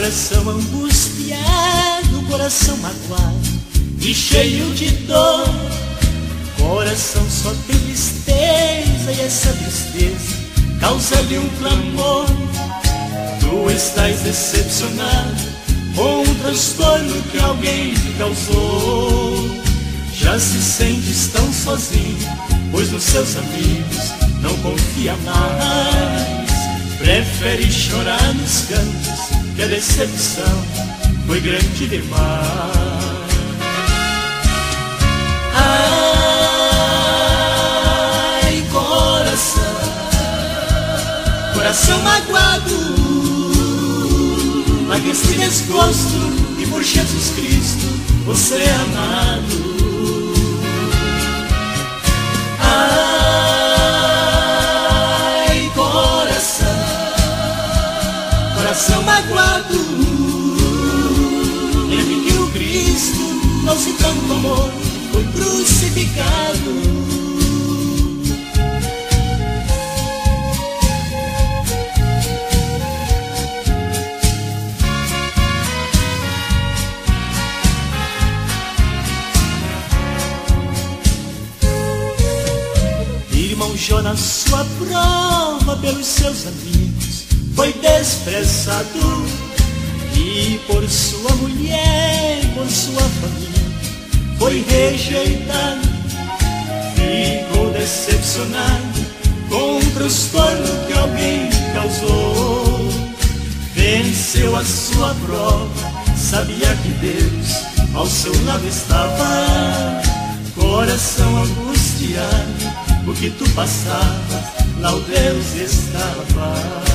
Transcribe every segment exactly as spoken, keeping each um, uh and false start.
Coração angustiado, coração magoado e cheio de dor. Coração só tem tristeza e essa tristeza causa-lhe um clamor. Tu estás decepcionado com o transtorno que alguém te causou. Já se sentes tão sozinho, pois nos seus amigos não confia mais. Prefere chorar nos cantos, que a decepção foi grande demais. Ai, coração, coração magoado, larga esse desgosto e por Jesus Cristo você é amado. Ai, coração, coração magoado, lembre que o Cristo trouxe tanto amor, foi crucificado. Irmão Jonas, sua prova pelos seus amigos foi desprezado, e por sua mulher, por sua família foi rejeitado. Ficou decepcionado com o transtorno que alguém causou. Venceu a sua prova, sabia que Deus ao seu lado estava. Coração angustiado, o que tu passava, lá o Deus estava.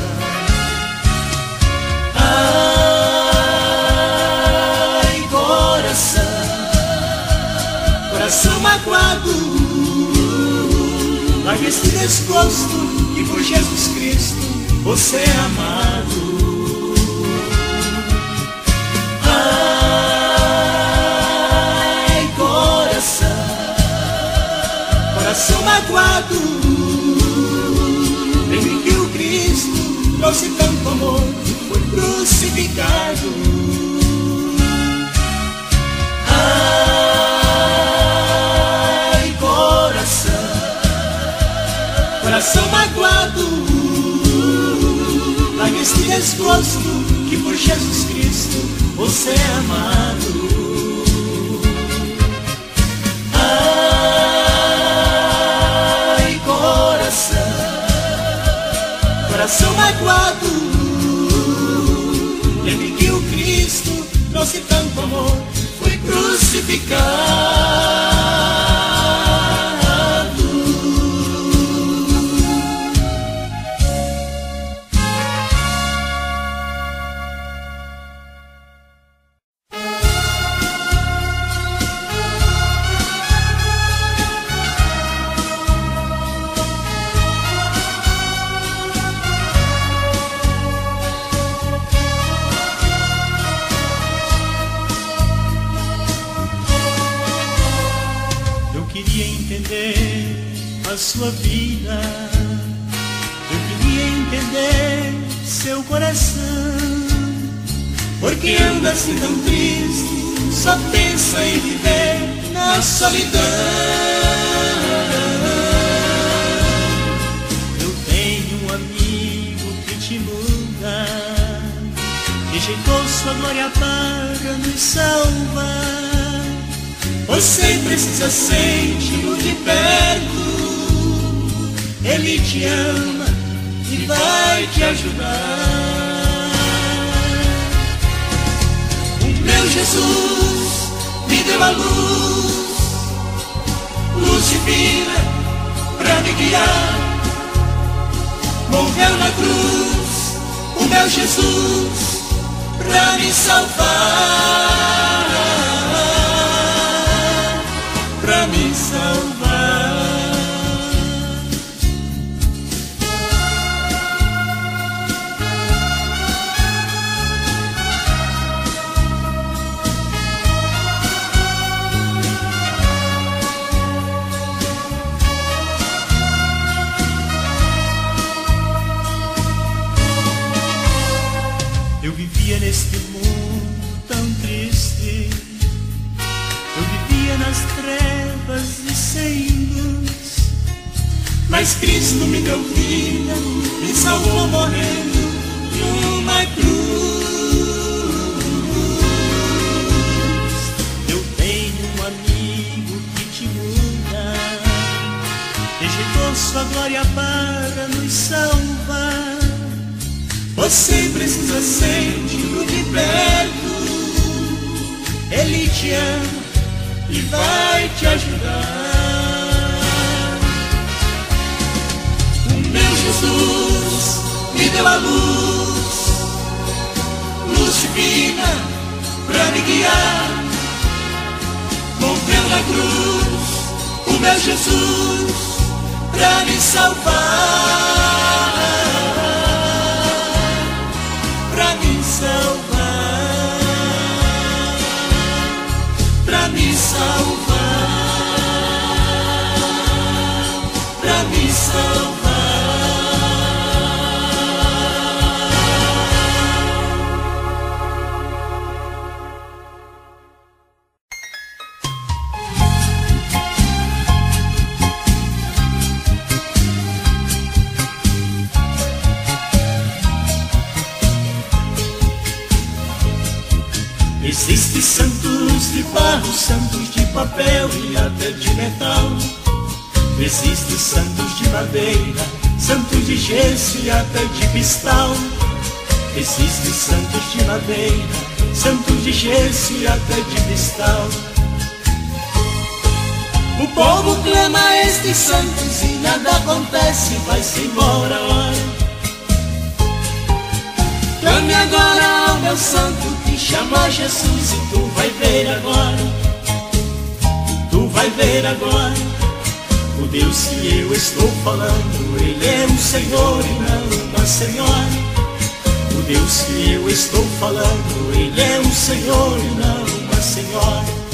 Ai, coração, coração magoado, larga este desgosto e por Jesus Cristo você é amado. Ai, coração, coração magoado, lembre que o Cristo trouxe tanto amor, foi crucificado. Ai, coração, coração magoado, larga este desgosto que por Jesus Cristo você é amado. Coração magoado, lembre que o Cristo trouxe tanto amor, foi crucificado. A sua vida, eu queria entender seu coração. Porque anda assim tão triste, só pensa em viver na solidão. Eu tenho um amigo que te muda, rejeitou sua glória para nos salvar. Você precisa sentir-o de perto, Ele te ama e vai te ajudar. O meu Jesus me deu a luz, luz divina pra me guiar. Morreu na cruz o meu Jesus pra me salvar, pra me salvar. Eu vivia neste mundo tão triste, eu vivia nas trevas e sem luz, mas Cristo me deu vida, me salvou morrendo numa cruz. Eu tenho um amigo que te muda, rejeitou sua glória para nos salvar. Você precisa sentir de perto, Ele te ama e vai te ajudar. O meu Jesus me deu a luz, luz divina pra me guiar. Morreu na cruz o meu Jesus pra me salvar, pra me salvar, pra me salvar, pra me salvar. Existem santos de barro, santos de papel e até de metal. Existem santos de madeira, santos de gesso e até de cristal. Existem santos de madeira, santos de gesso e até de cristal. O povo clama a estes santos e nada acontece, vai-se embora a hora. Clame agora ao meu santo, te chama Jesus, e tu vai ver agora, tu vai ver agora. O Deus que eu estou falando, Ele é um Senhor e não uma senhora. O Deus que eu estou falando, Ele é um Senhor e não uma senhora.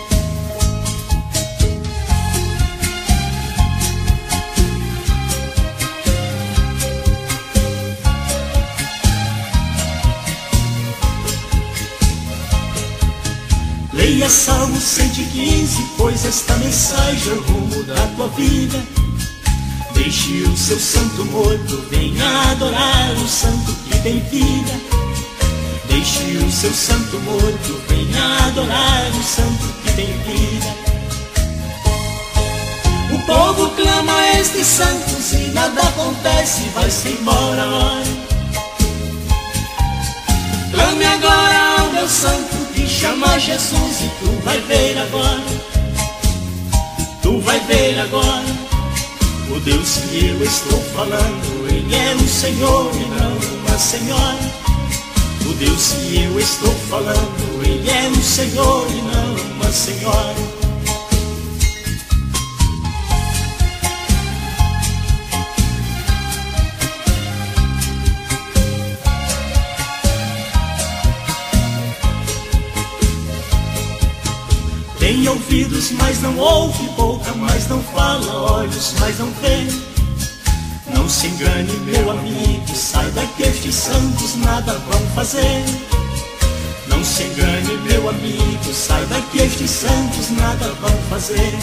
Leia Salmo cento e quinze, pois esta mensagem é o rumo da tua vida. Deixe o seu santo morto, venha adorar o santo que tem vida. Deixe o seu santo morto, venha adorar o santo que tem vida. O povo clama a estes santos e nada acontece, vai-se embora a hora. Clame agora ao meu santo, te chama Jesus, e tu vai ver agora, tu vai ver agora. O Deus que eu estou falando, Ele é um Senhor e não uma senhora. O Deus que eu estou falando, Ele é um Senhor e não uma senhora. Tem ouvidos, mas não ouve, boca, mas não fala, olhos, mas não vê. Não se engane, meu amigo, saiba que estes santos nada vão fazer. Não se engane, meu amigo, saiba que estes santos nada vão fazer.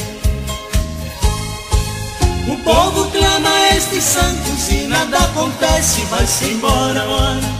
O povo clama a estes santos e nada acontece, vai-se embora a hora.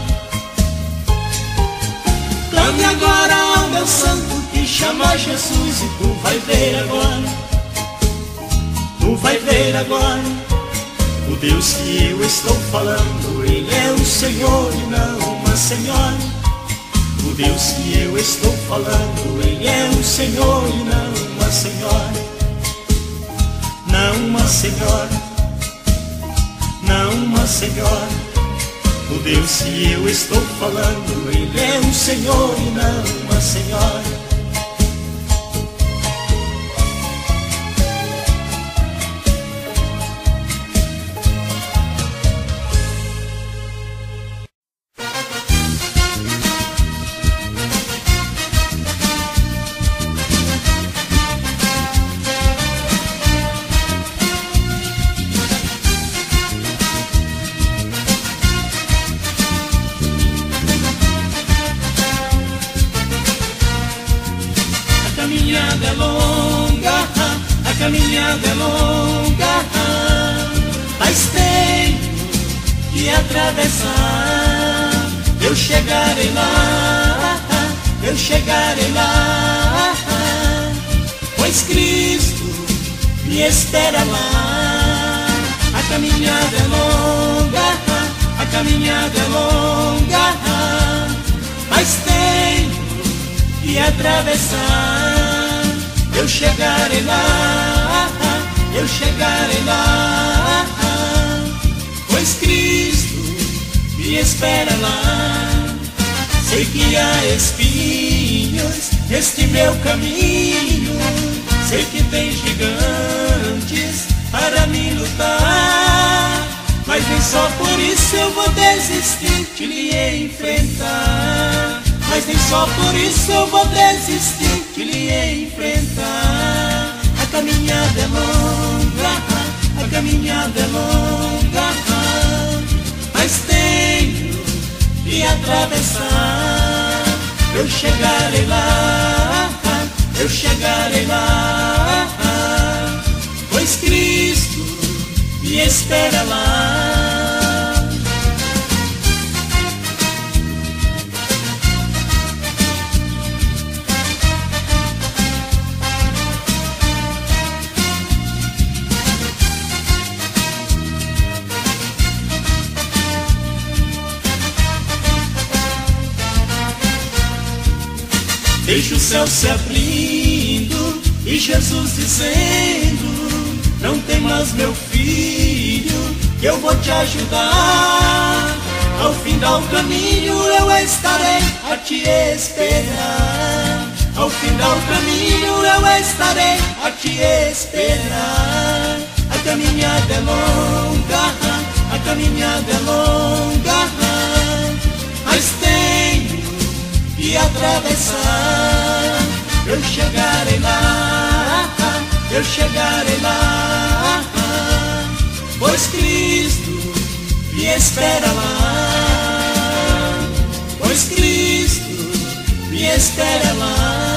Clame agora ao meu santo, te chama Jesus, e tu vai ver agora, tu vai ver agora. O Deus que eu estou falando, Ele é um Senhor e não uma senhora. O Deus que eu estou falando, Ele é um Senhor e não uma senhora. Não uma senhora, não uma senhora. O Deus que eu estou falando, Ele é um Senhor e não uma senhora. caminhada é longa, mas tenho que atravessar. Eu chegarei lá, eu chegarei lá, pois Cristo me espera lá. A caminhada é longa, a caminhada é longa, mas tenho que atravessar. Eu chegarei lá, eu chegarei lá, pois Cristo me espera lá. Sei que há espinhos neste meu caminho, sei que tem gigantes para me lutar, mas nem só por isso eu vou desistir de lhe enfrentar. Mas nem só por isso eu vou desistir de lhe enfrentar. A caminhada é longa, a caminhada é longa, mas tenho que atravessar. Eu chegarei lá, eu chegarei lá, pois Cristo me espera lá. Vejo o céu se abrindo e Jesus dizendo: não temas, meu filho, que eu vou te ajudar. Ao findar o caminho eu estarei a te esperar. Ao findar o caminho eu estarei a te esperar. A caminhada é longa, a caminhada é longa, mas tenho que atravessar. Eu chegarei lá, eu chegarei lá, pois Cristo me espera lá. Pois Cristo me espera lá.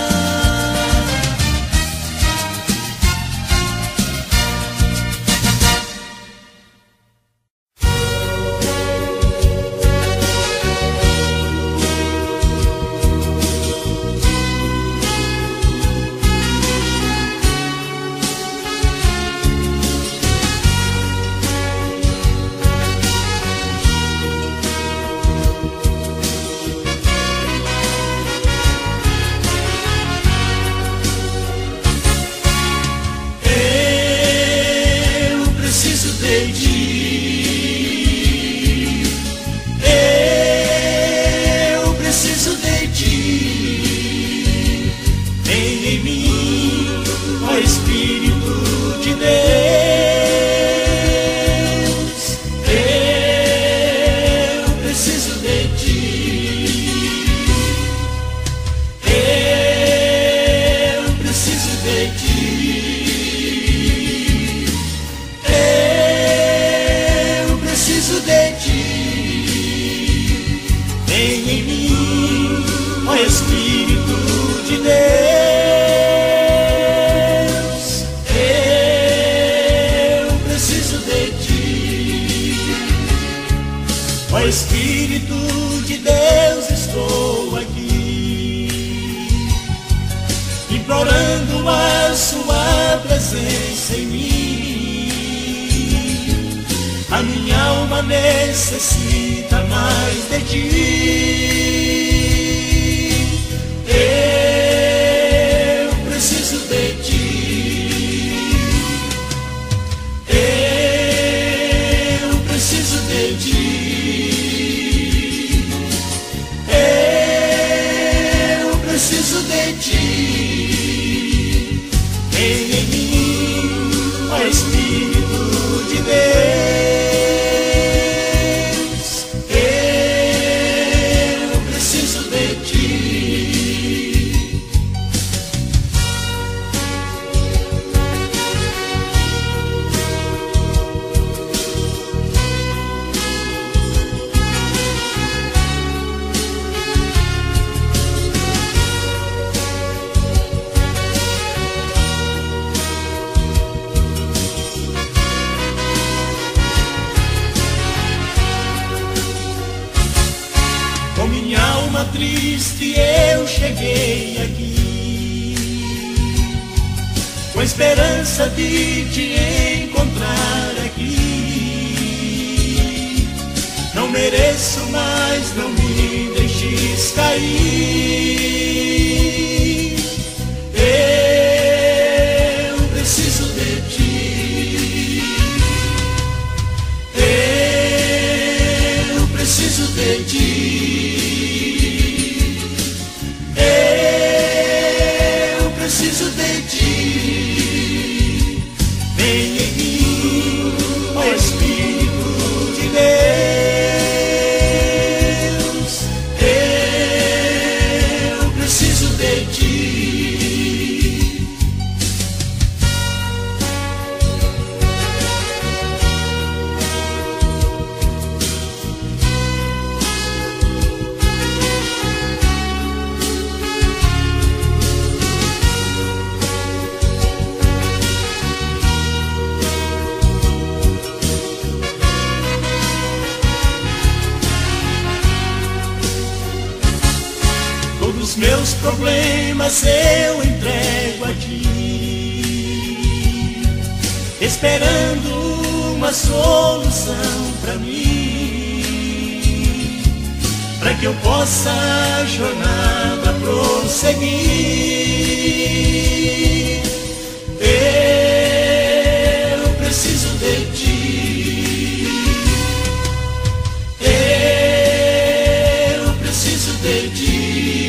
Espírito de Deus, estou aqui, implorando a sua presença em mim. A minha alma necessita mais de ti. Eu preciso de ti. Eu preciso de ti. Preciso de ti, vem em mim, ó Espírito de Deus. Eu preciso de ti. Com minha alma triste eu cheguei aqui, com a esperança de te encontrar aqui. Não mereço mais, não me deixes cair. Eu preciso de ti. Eu preciso de ti. Eu preciso de ti. Vem em mim, ó Espírito de Deus. Eu preciso de ti. Os meus problemas eu entrego a ti, esperando uma solução pra mim, pra que eu possa a jornada prosseguir. Eu preciso de ti. Eu preciso de ti.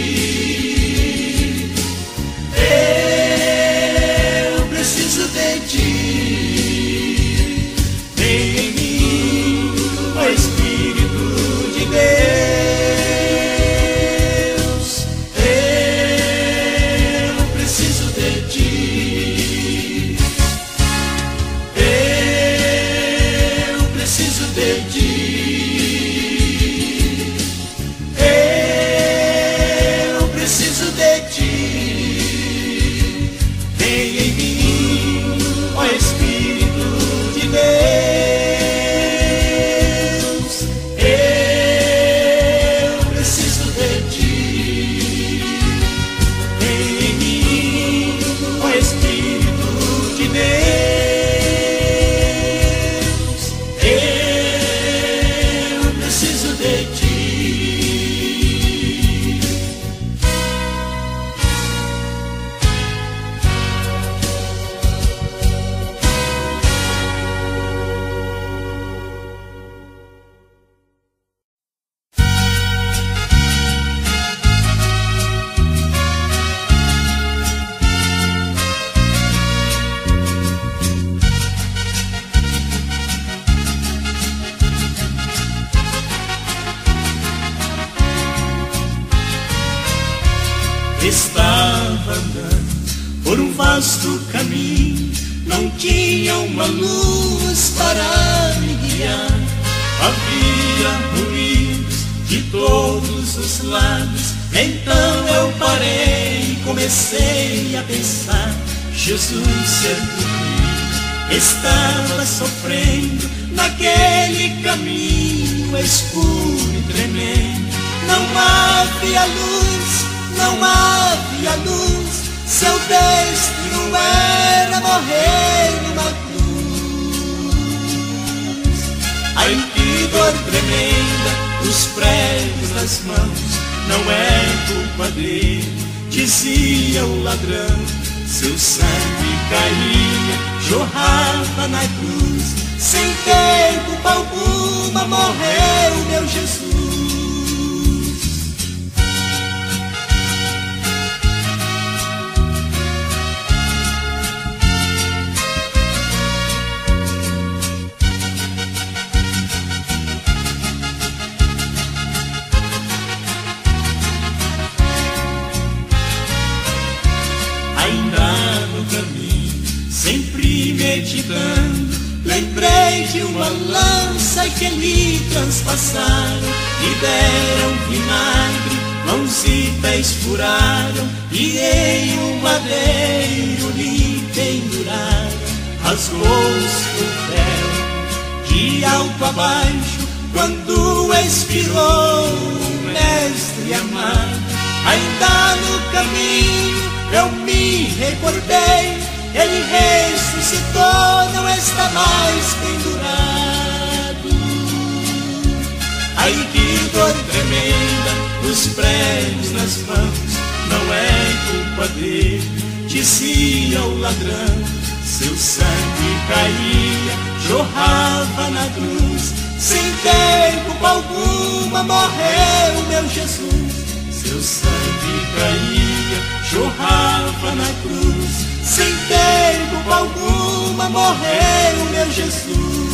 Estava andando por um vasto caminho, não tinha uma luz para me guiar. Havia ruídos de todos os lados, então eu parei e comecei a pensar: Jesus sempre estava sofrendo naquele caminho escuro e tremendo. Não havia luz, não havia luz, seu destino era morrer numa cruz. Ai, que dor tremenda, os pregos nas mãos, não é culpa dele, dizia o ladrão. Seu sangue caía, jorrava na cruz, sem ter culpa alguma morreu meu Jesus. Sempre meditando, lembrei de uma lança que lhe transpassaram e deram vinagre, mãos e pés furaram e em um madeiro lhe penduraram. Rasgou-se o véu de alto a baixo quando expirou o médico. me amar. Ainda no caminho eu me recordei, ele ressuscitou, não está mais pendurado. Ai, que dor tremenda, os pregos nas mãos, não é culpa dele, dizia o ladrão. Seu sangue caía, jorrava na cruz, sem ter culpa alguma morreu meu Jesus. Seu sangue caía, jorrava na cruz, sem ter culpa alguma morreu meu Jesus.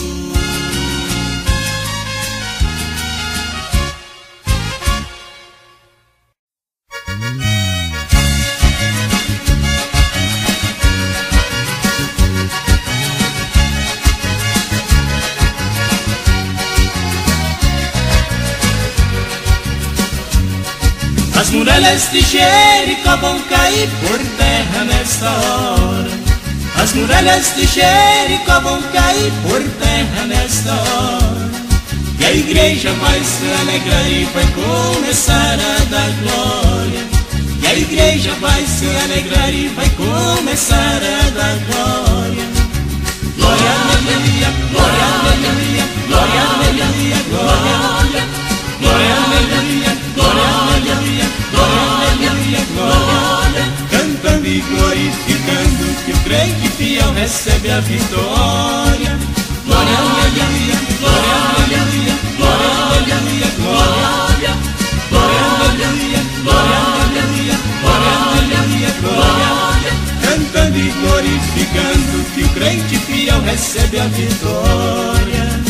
As muralhas de Jericó vão cair por terra nesta hora. As muralhas de Jericó vão cair por terra nesta hora. E a igreja vai se alegrar e vai começar a dar glória. E a igreja vai se alegrar e vai começar a dar glória. Glória, aleluia, glória, aleluia, glória, aleluia, glória. Glória, aleluia, glória, aleluia, glória, aleluia, glória. Cantando e glorificando que o crente fiel recebe a vitória. Glória, aleluia, glória, aleluia, glória, aleluia, glória. Glória, aleluia, glória, aleluia, glória, aleluia, glória. Cantando e glorificando que o crente fiel recebe a vitória.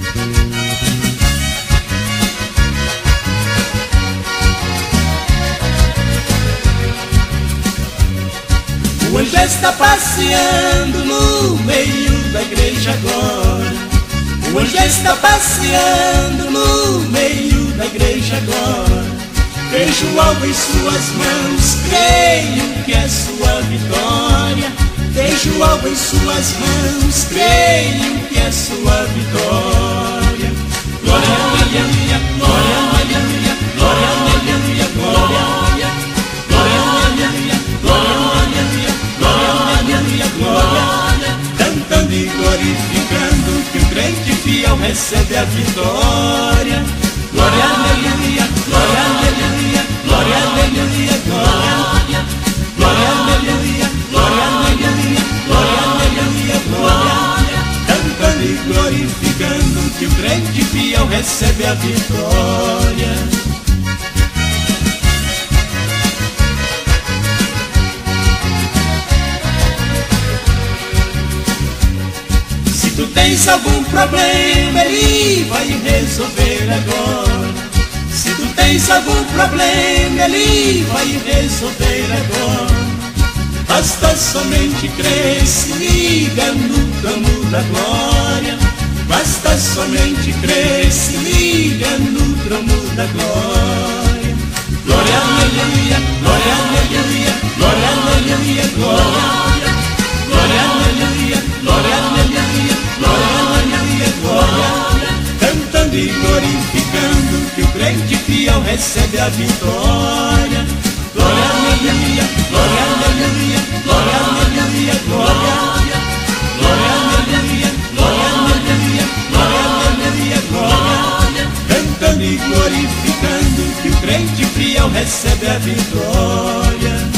O anjo está passeando no meio da igreja agora. O anjo está passeando no meio da igreja agora. Vejo algo em suas mãos, creio que é sua vitória. Vejo algo em suas mãos, creio que é sua vitória. Glória, aleluia, glória, aleluia, glória, aleluia, glória. Glória, aleluia, glória, aleluia, glória, aleluia, glória. Cantando e glorificando que o crente fiel recebe a vitória. Glória, aleluia, glória, aleluia, glória, aleluia, glória. Glória, aleluia, glória, aleluia, glória, aleluia, glória. Cantando e glorificando que o crente fiel recebe a vitória. Se tu tens algum problema, ele vai resolver agora. Se tu tens algum problema, ele vai resolver agora. Basta somente crer, se liga no trono da glória. Basta somente crer, se liga no trono da glória. Glória, aleluia, glória, aleluia, glória, aleluia, glória. Glória, aleluia, glória, aleluia, glória, aleluia, glória. Cantando e glorificando que o crente fiel recebe a vitória. Glória, aleluia, glória, aleluia, glória, aleluia, glória. Glória, aleluia, glória, aleluia, glória, aleluia, glória. Cantando e glorificando que o crente fiel recebe a vitória.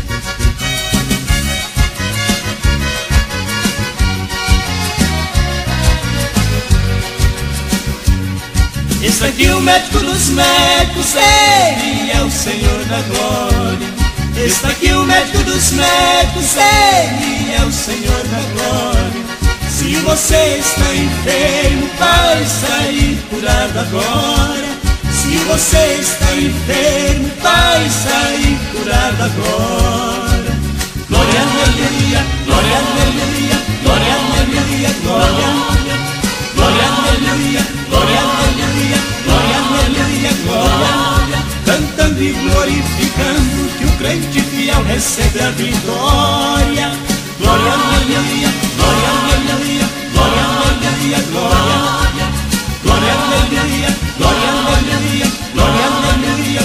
Esse aqui é o médico dos médicos, ele é o Senhor da glória. Esse aqui é o médico dos médicos, ele é o Senhor da glória. Se você está enfermo, vai sair curado agora. Se você está enfermo, vai sair curado agora. Glória, aleluia, glória, aleluia, glória, aleluia, glória. Glória, aleluia, glória, aleluia, glória, aleluia, glória. Cantando e glorificando que o crente fiel recebe a vitória. Glória, aleluia, glória, aleluia, glória, aleluia, glória. Glória, aleluia, glória, aleluia, glória, aleluia,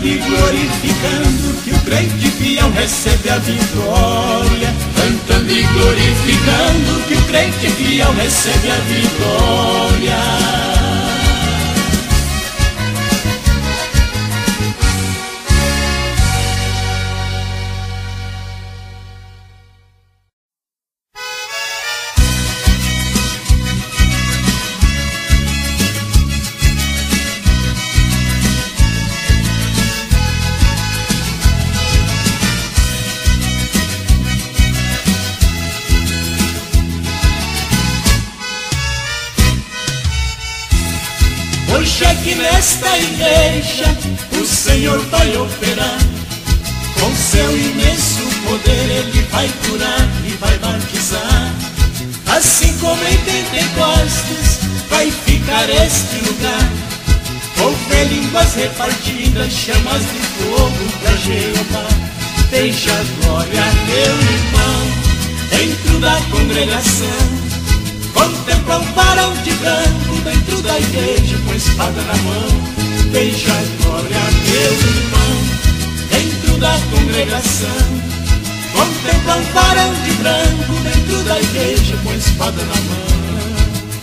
e glorificando, que o crente fiel recebe a vitória. Cantando e glorificando, que o crente fiel recebe a vitória. Hoje aqui nesta igreja o Senhor vai operar, com seu imenso poder Ele vai curar e vai batizar. Assim como em Pentecostes vai ficar este lugar, houve línguas repartidas, chamas de fogo pra Jeová. Deixa a glória, meu irmão, dentro da congregação. Contempla um varão de branco dentro da igreja com espada na mão. Deixa a glória, meu irmão, dentro da congregação. Contempla um varão de branco dentro da igreja com espada na mão.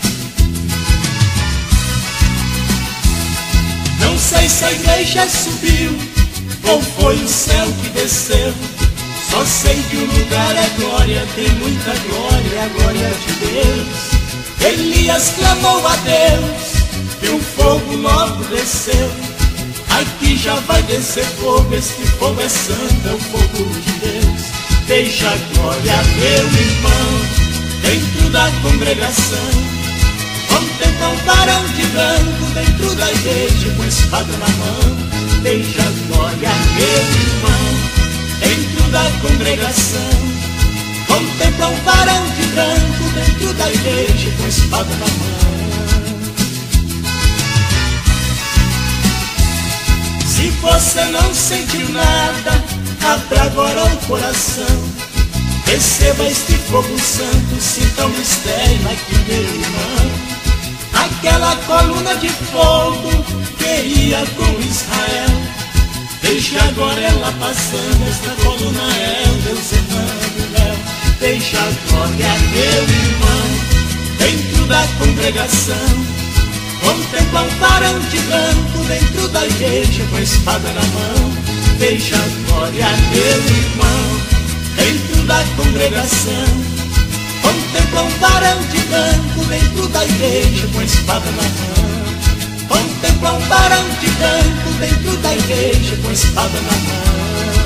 Não sei se a igreja subiu ou foi o céu que desceu. Só sei que o lugar é glória, tem muita glória, é a glória de Deus. Elias clamou a Deus e um fogo logo desceu. Aqui já vai descer fogo, este fogo é santo, é o fogo de Deus. Deixa a glória, meu irmão, dentro da congregação. Contempla um varão de branco dentro da igreja com espada na mão. Deixa a glória, meu irmão, dentro da congregação. Contempla um varão de branco dentro da igreja com espada na mão. Se você não sentiu nada, abra agora o coração. Receba este fogo santo, sinta o mistério aqui, meu irmão. Aquela coluna de fogo que ia com Israel, deixa agora ela passando, esta coluna é o Deus Emmanuel. Deixa a glória, meu irmão, dentro da congregação. Contempla um varão de branco dentro da igreja com a espada na mão. Deixa a glória, meu irmão, dentro da congregação. Contempla um varão de branco dentro da igreja com a espada na mão. Contempla um varão de branco dentro da igreja com a espada na mão.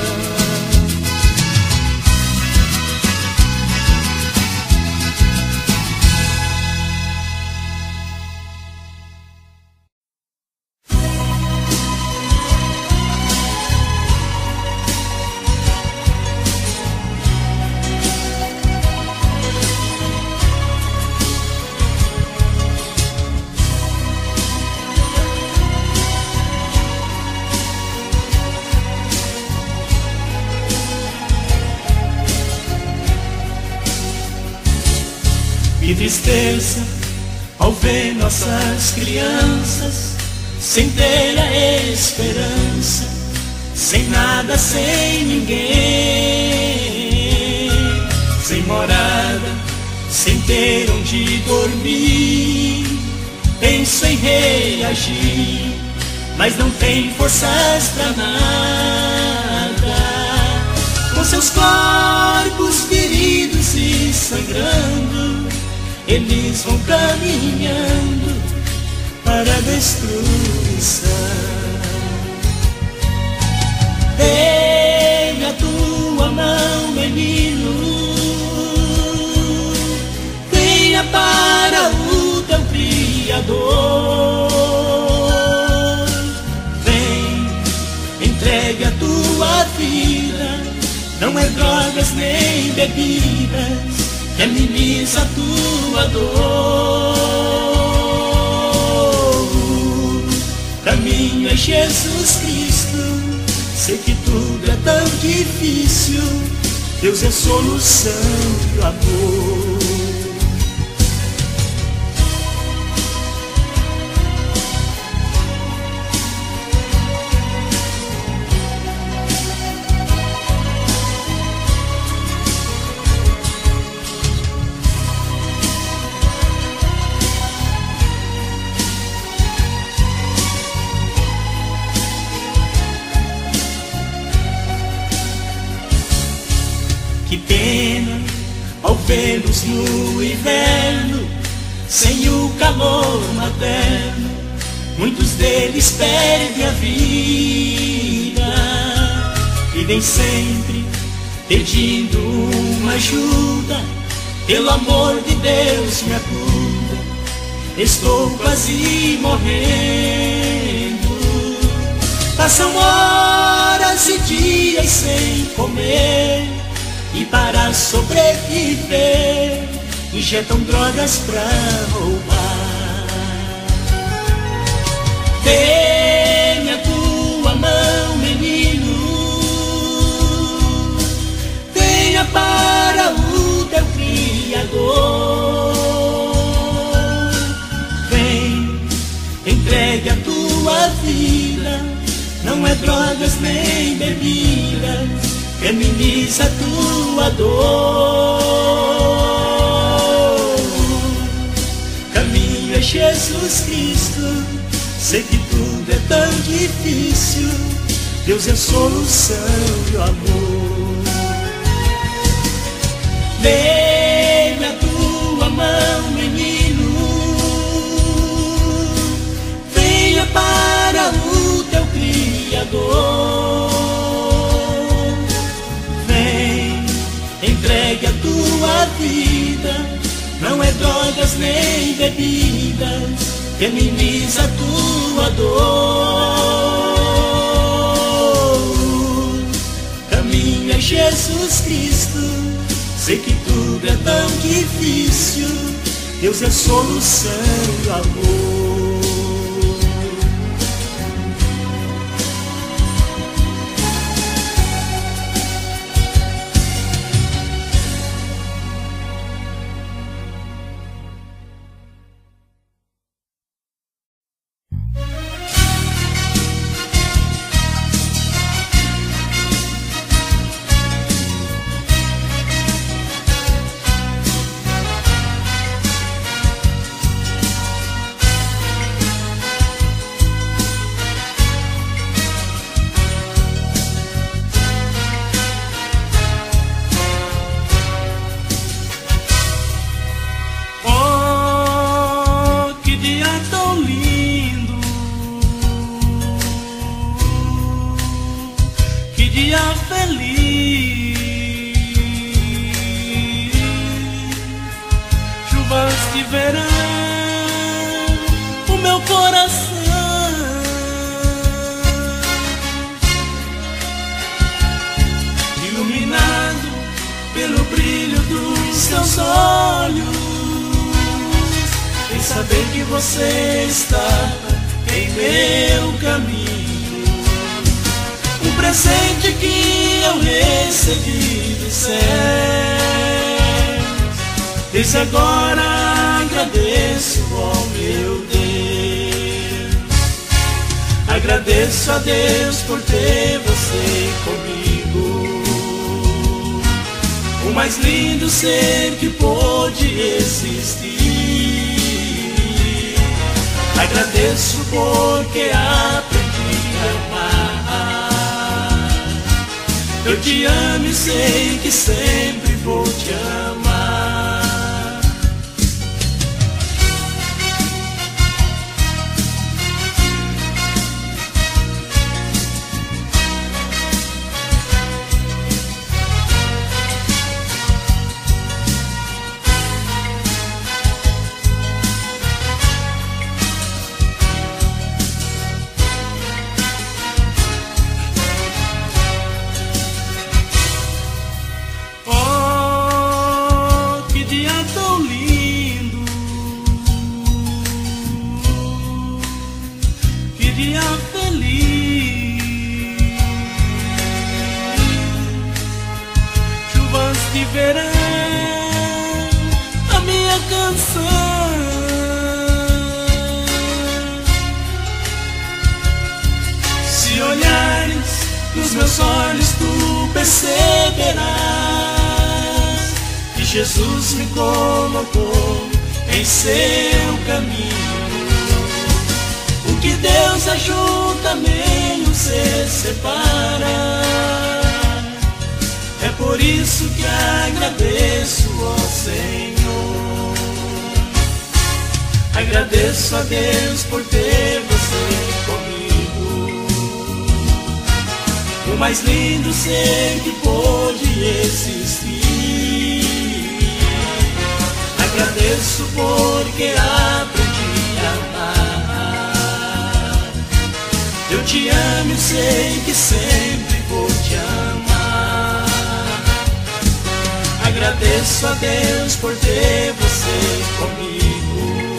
Que tristeza ao ver nossas crianças sem ter a esperança, sem nada, sem ninguém, sem morada, sem ter onde dormir. Penso em reagir, mas não tem forças pra nada. Com seus corpos feridos e sangrando, eles vão caminhando para a destruição. Dê-me a tua mão, menino, venha para o teu Criador. Vem, entregue a tua vida, não é drogas nem bebidas que ameniza a tua dor. Caminho é Jesus Cristo, sei que tudo é tão difícil, Deus é solução e o amor. filhos no inverno, sem o calor materno, muitos deles perdem a vida e vem sempre pedindo uma ajuda. Pelo amor de Deus me acuda, estou quase morrendo. Passam horas e dias sem comer, e para sobreviver injetam drogas pra roubar. Dê-me a tua mão, menino, venha para o teu Criador. Vem, entregue a tua vida, não é drogas nem bebidas que ameniza a tua dor. Caminho é Jesus Cristo, sei que tudo é tão difícil, Deus é a solução e o amor. Dê-me a tua mão, menino, venha para o teu Criador. Vem, entregue a tua vida, não é drogas nem bebidas que ameniza a tua dor. Caminho é Jesus Cristo, sei que tudo é tão difícil, Deus é a solução e o amor. Desde agora agradeço, ó meu Deus. Agradeço a Deus por ter você comigo, o mais lindo ser que pôde existir. Agradeço porque aprendi a amar. Eu te amo e sei que sempre vou te amar. Jesus me colocou em seu caminho. O que Deus ajunta, nem o ser separa. É por isso que agradeço, ó Senhor. Agradeço a Deus por ter você comigo, o mais lindo ser que pôde existir. Agradeço porque aprendi a amar. Eu te amo e sei que sempre vou te amar. Agradeço a Deus por ter você comigo,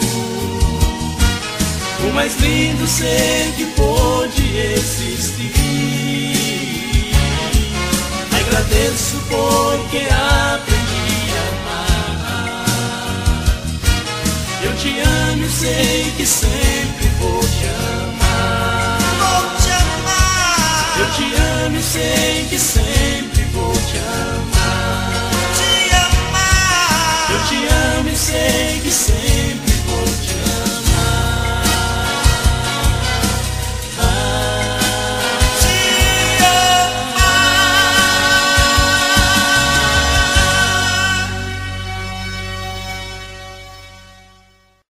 o mais lindo ser que pôde existir. Agradeço porque aprendi a amar. Eu te amo e sei que sempre vou te amar. Vou te amar. Eu te amo e sei que sempre vou te amar.